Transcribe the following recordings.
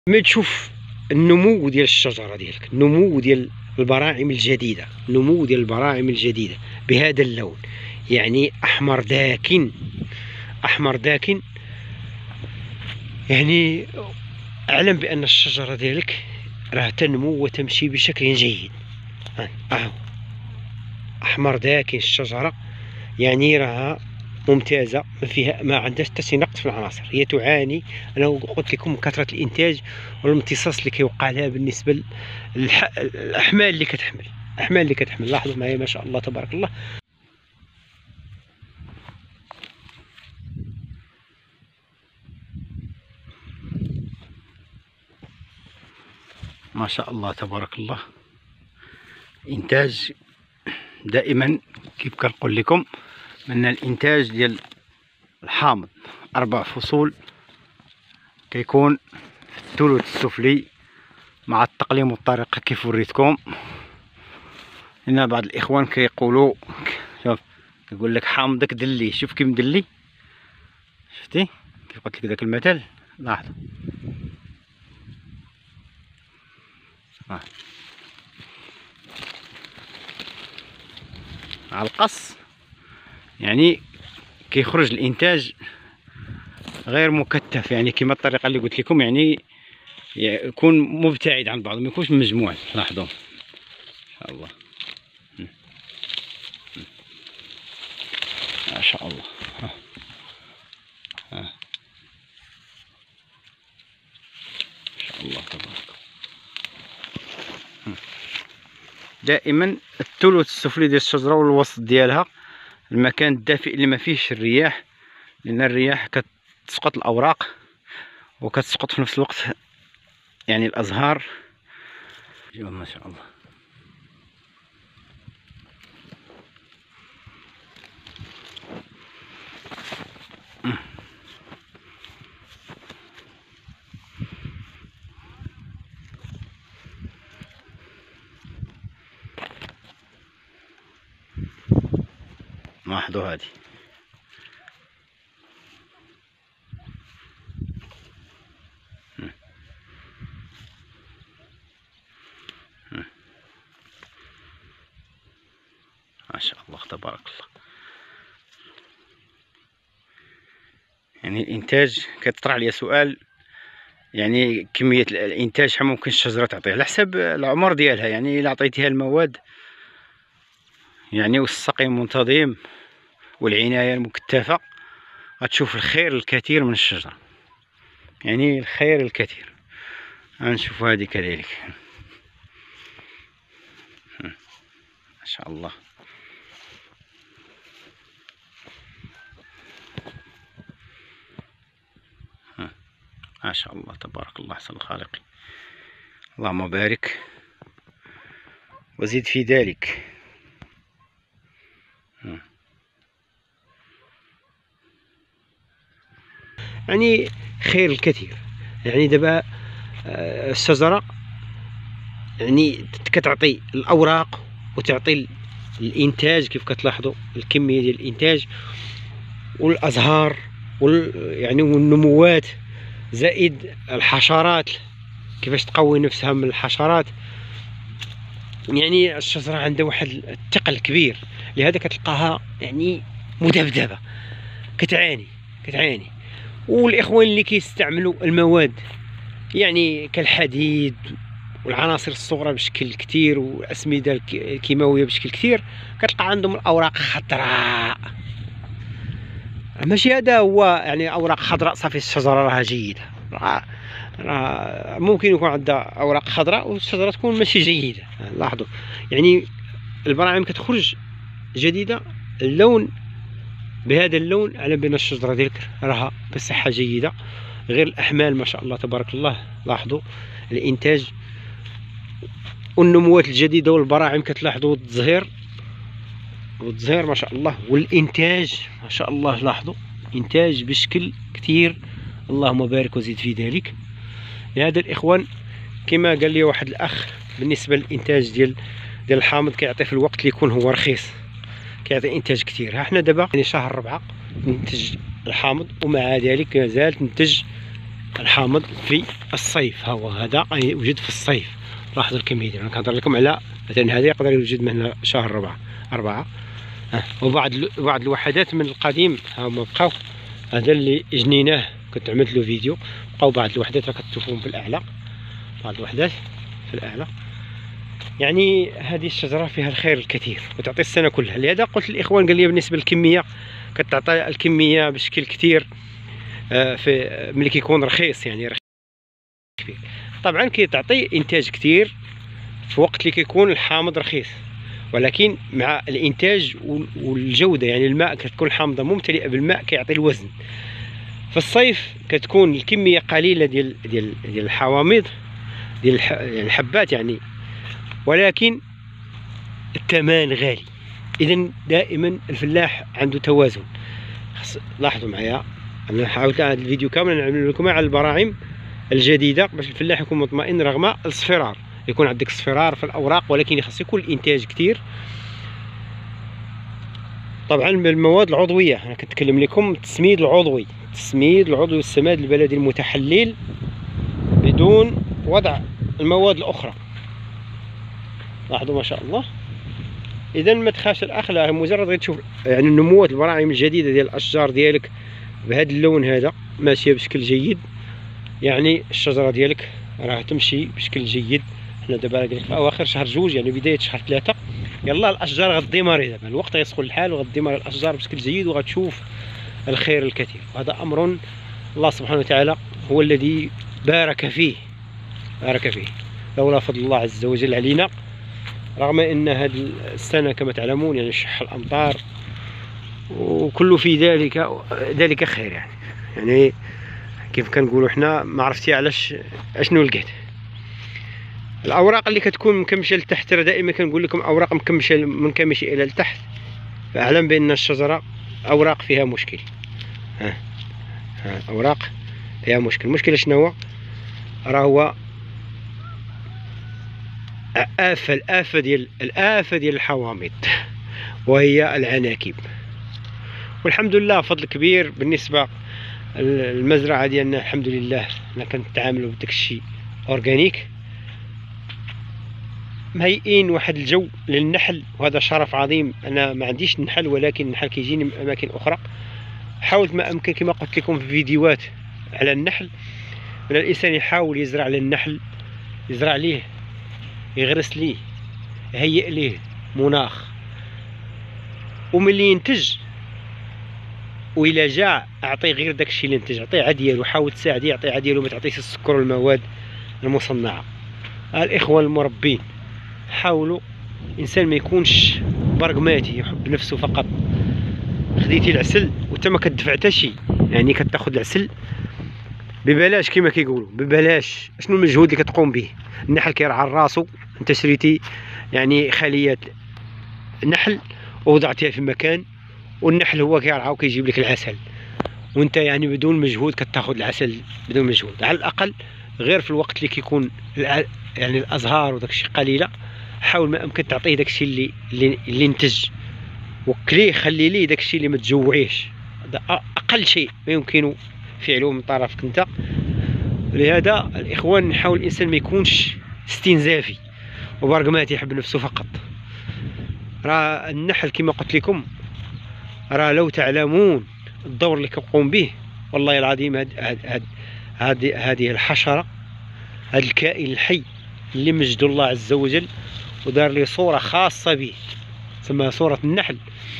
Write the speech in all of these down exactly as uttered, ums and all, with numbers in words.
ما تشوف النمو ديال الشجره ديالك، النمو ديال البراعم الجديده، النمو ديال البراعم الجديده بهذا اللون، يعني احمر داكن، احمر داكن، يعني اعلم بان الشجره ديالك راه تنمو وتمشي بشكل جيد. ها احمر داكن الشجره، يعني راها ممتازه، ما فيها ما عندهاش حتى شي نقص في العناصر. هي تعاني، انا قلت لكم، من كثره الانتاج والامتصاص اللي كيوقع لها بالنسبه للاحمال اللي كتحمل، الاحمال اللي كتحمل. لاحظوا معايا ما شاء الله تبارك الله. ما شاء الله تبارك الله. انتاج دائما كيف كنقول لكم من الانتاج ديال الحامض اربع فصول كيكون في الثلث السفلي مع التقليم والطريقه كيف وريتكم. هنا بعض الاخوان كيقولوا، شوف كيقول لك حامضك دلي، شوف كيف مدلي، شفتي كيف قلت لك ذاك المثل. لاحظوا على القص، يعني كيخرج الانتاج غير مكثف، يعني كما الطريقه اللي قلت لكم، يعني يكون مبتعد عن بعض، ما يكونش مجموع. لاحظوا ان شاء الله، ما شاء الله. ها. ها. ما شاء الله تبارك. دائما الثلث السفلي ديال الشجره والوسط ديالها المكان الدافئ اللي ما فيهش الرياح، لان الرياح كتسقط الاوراق وكتسقط في نفس الوقت يعني الازهار. ما شاء الله. لاحظوا هذه، ما شاء الله تبارك الله. يعني الانتاج كيطرح عليا سؤال، يعني كميه الانتاج شحال ممكن الشجره تعطيه على حسب العمر ديالها. يعني الا عطيتيها المواد يعني والسقي منتظم والعنايه المكثفه غتشوف الخير الكثير من الشجره، يعني الخير الكثير. غنشوف هذه كذلك ما شاء الله. ما شاء الله تبارك الله، احسن الخالقين. اللهم بارك وزيد في ذلك. يعني خير الكثير. يعني دابا الشجره يعني كتعطي الاوراق وتعطي الانتاج، كيف كتلاحظوا الكميه ديال الانتاج والازهار وال يعني والنموات، زائد الحشرات كيفاش تقوي نفسها من الحشرات. يعني الشجره عندها واحد الثقل كبير، لهذا كتلقاها يعني مذبذبه، كتعاني كتعاني. والاخوان اللي كيستعملوا المواد يعني كالحديد والعناصر الصغرى بشكل كثير والاسمده الكيماويه بشكل كثير، كتلقى عندهم الاوراق خضراء. ماشي هذا هو يعني اوراق خضراء صافي الشجره راها جيده، راه راه ممكن يكون عندها اوراق خضراء والشجره تكون ماشي جيده. لاحظوا يعني البراعم كتخرج جديده، اللون بهذا اللون على بان الشجره ديالك راها بصحه جيده. غير الاحمال ما شاء الله تبارك الله. لاحظوا الانتاج والنموات الجديده والبراعم كتلاحظوا التزهير والتزهير ما شاء الله، والانتاج ما شاء الله. لاحظوا انتاج بشكل كثير، اللهم بارك وزيد في ذلك. لهذا الاخوان كما قال لي واحد الاخ بالنسبه للانتاج ديال ديال الحامض، كيعطي في الوقت اللي يكون هو رخيص كيعطي انتاج كثير. ها حنا دابا يعني شهر ربعة ننتج الحامض، ومع ذلك مازال تنتج الحامض في الصيف. ها هو هذا يوجد في الصيف. لاحظوا الكميه. انا كنهضر لكم على مثلا هذا يقدر يوجد من شهر ربعة أربعة. ها وبعض بعض الوحدات من القديم ها هما بقاو. هذا اللي جنيناه كنت عملت له فيديو. بقاو بعض الوحدات راه كتشوفوهم في الاعلى. بعض الوحدات في الاعلى. يعني هذه الشجره فيها الخير الكثير وتعطي السنه كلها. لهذا قلت للاخوان قال لي بالنسبه للكميه كتعطي الكميه بشكل كثير في ملي كيكون رخيص. يعني رخيص كثير. طبعا كتعطي انتاج كثير في وقت اللي كيكون الحامض رخيص، ولكن مع الانتاج والجوده يعني الماء كتكون الحامضه ممتلئه بالماء كيعطي الوزن. في الصيف كتكون الكميه قليله ديال ديال ديال الحوامض ديال الحبات يعني، ولكن الثمن غالي. اذا دائما الفلاح عنده توازن. لاحظوا معايا انا حاولت هذا الفيديو كامل نعمل لكم على البراعم الجديده باش الفلاح يكون مطمئن رغم الاصفرار. يكون عندك اصفرار في الاوراق ولكن خاص يكون الانتاج كثير. طبعا بالمواد العضويه انا كنتكلم لكم التسميد العضوي. التسميد العضوي والسماد البلدي المتحلل بدون وضع المواد الاخرى. لاحظوا ما شاء الله. اذا ما تخافش الاخ، لا مجرد غير تشوف يعني النموات البراعم الجديده ديال الاشجار ديالك بهذا اللون هذا ماشيه بشكل جيد، يعني الشجره ديالك راه تمشي بشكل جيد. حنا دابا قال لك في اواخر شهر جوج يعني بدايه شهر ثلاثة، يلا الاشجار غديماري دابا الوقت غيسخن الحال وغديماري الاشجار بشكل جيد وغتشوف الخير الكثير. وهذا امر الله سبحانه وتعالى هو الذي بارك فيه بارك فيه لولا فضل الله عز وجل علينا. رغم ان هذه السنه كما تعلمون يعني شح الامطار وكل في ذلك ذلك خير. يعني يعني كيف كنقولوا حنا ما عرفتي علاش اشنو لقيت. الاوراق اللي كتكون مكمشه لتحت دائما كنقول لكم اوراق مكمشه منكمشه الى لتحت، فاعلم بان الشجره اوراق فيها مشكل. ها ها اوراق فيها مشكل. المشكل شنو هو؟ راه هو آفة الآفة ديال الآفة ديال الحوامض وهي العناكب. والحمد لله فضل كبير بالنسبة المزرعة ديالنا. الحمد لله حنا كنتعاملوا بداك الشيء اورغانيك، مهيئين واحد الجو للنحل وهذا شرف عظيم. انا ما عنديش النحل ولكن النحل كيجيني من اماكن اخرى. حاولت ما امكن كما قلت لكم في فيديوهات على النحل ان الانسان يحاول يزرع للنحل، يزرع ليه، يغرس ليه، يهيئ ليه مناخ، وملي ينتج وإلا جاع اعطيه غير داكشي اللي ينتج، اعطيه عديالو، حاول تساعديه يعطيه عديالو، ما تعطيش السكر والمواد المصنعه. الاخوان المربين حاولوا الانسان ما يكونش برغماتي يحب نفسه فقط. خديتي العسل وانت ما كتدفع حتى شي، يعني كتاخذ العسل ببلاش كما كيقولوا ببلاش. شنو المجهود اللي كتقوم به؟ النحل كيرعى راسو، انت شريتي يعني خليات نحل ووضعتيها في مكان والنحل هو كيرعى وكيجيب لك العسل، وانت يعني بدون مجهود كتاخذ العسل بدون مجهود. على الاقل غير في الوقت اللي كيكون يعني الازهار وداكشي قليله، حاول ما امكن تعطيه داكشي اللي اللي, اللي انتج، وكليه خلي ليه داكشي اللي ما تجوعيش. هذا اقل شيء ما يمكن فعله من طرفك انت. لهذا الاخوان نحاول الانسان ما يكونش استنزافي وبرغماتي يحب نفسه فقط. راه النحل كما قلت لكم راه لو تعلمون الدور اللي كيقوم به والله العظيم هذه هذه الحشره، هذا الكائن الحي اللي مجد الله عز وجل ودار لي صوره خاصه به تسمى صوره النحل،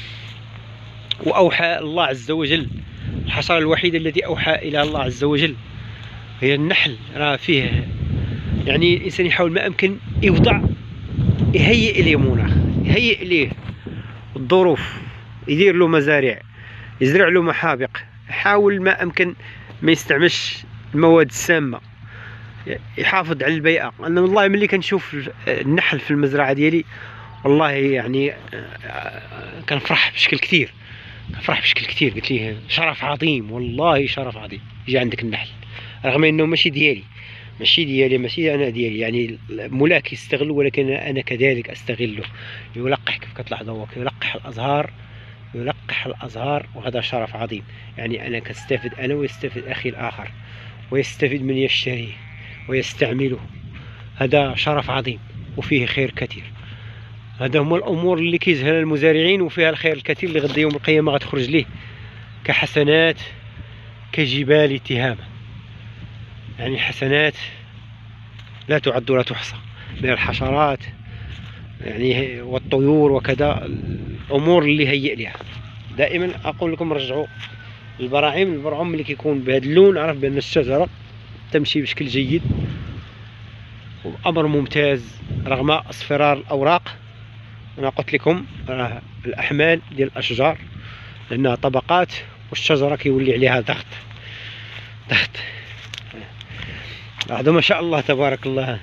واوحى الله عز وجل. الحشره الوحيده التي اوحى الى الله عز وجل هي النحل. راه فيه يعني الانسان يحاول ما امكن يوضع يهيئ ليه مناخ، يهيئ ليه الظروف، يدير له مزارع، يزرع له محابق، يحاول ما امكن ما يستعملش المواد السامه، يحافظ على البيئه. انا والله ملي كنشوف النحل في المزرعه ديالي والله يعني كنفرح بشكل كثير، كنفرح بشكل كثير. قلت ليه شرف عظيم، والله شرف عظيم يجي عندك النحل، رغم انه ماشي ديالي ماشي ديالي ماشي انا ديالي، يعني مولاك يستغل ولكن انا كذلك استغله. يلقح كيف كتلاحظوا هو يلقح الازهار، يلقح الازهار، وهذا شرف عظيم. يعني انا كستفد انا ويستفد اخي الاخر، ويستفيد من يشتريه ويستعمله. هذا شرف عظيم وفيه خير كثير. هذا هما الأمور اللي كيزهلها المزارعين، وفيها الخير الكثير اللي غدا يوم القيامة غتخرج ليه كحسنات كجبال تهامة، يعني حسنات لا تعد ولا تحصى من الحشرات يعني والطيور وكذا، الأمور اللي هيئ لها. دائما أقول لكم رجعوا البراعم. البرعم اللي كيكون بهذا اللون عرف بأن الشجرة تمشي بشكل جيد وأمر ممتاز رغم اصفرار الأوراق. أنا قلت لكم راه الأحمال ديال الأشجار لأنها طبقات، والشجرة كيولي عليها ضغط ضغط. لاحظوا ما شاء الله تبارك الله،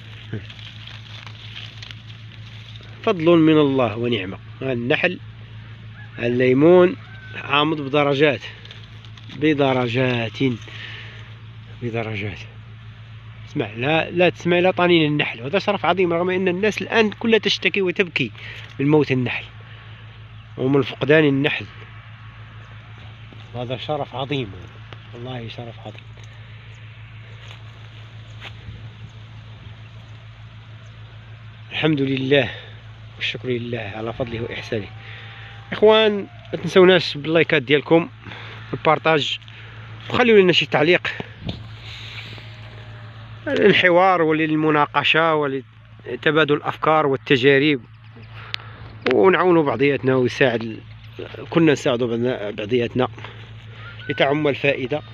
فضل من الله ونعمة. النحل الليمون عامض بدرجات بدرجات بدرجات. اسمع، لا لا تسمع لا طنين النحل، وهذا شرف عظيم رغم ان الناس الان كلها تشتكي وتبكي من موت النحل ومن فقدان النحل. هذا شرف عظيم، والله شرف عظيم. الحمد لله والشكر لله على فضله واحسانه. اخوان ما تنسوناش باللايكات ديالكم والبارطاج، وخليوا لنا شي تعليق للحوار وللمناقشه ولتبادل الافكار والتجارب، ونعاونوا بعضياتنا ويساعد كنا نساعدوا بعضياتنا لتعم الفائده.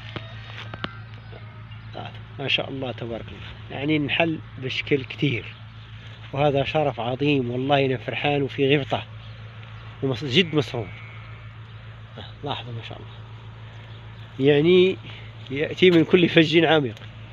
ما شاء الله تبارك الله، يعني نحل بشكل كثير، وهذا شرف عظيم. والله انا فرحان وفي غبطه وجد مسرور. لاحظوا ما شاء الله، يعني يأتي من كل فج عميق،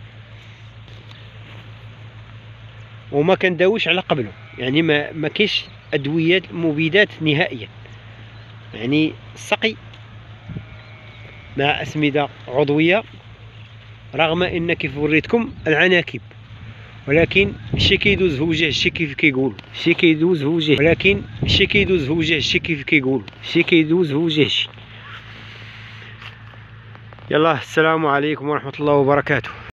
وما كنداويش على قبله، يعني ما ما كاينش ادويات مبيدات نهائيا، يعني السقي مع اسمده عضويه، رغم ان كيف وريتكم العناكب، ولكن شي كيدوز هو وجه شي كيف كيقولوا شي كيدوز هو وجه، ولكن شي كيدوز هو وجه شي كيف كيقولوا شي كيدوز هو وجه شي. يلا السلام عليكم ورحمة الله وبركاته.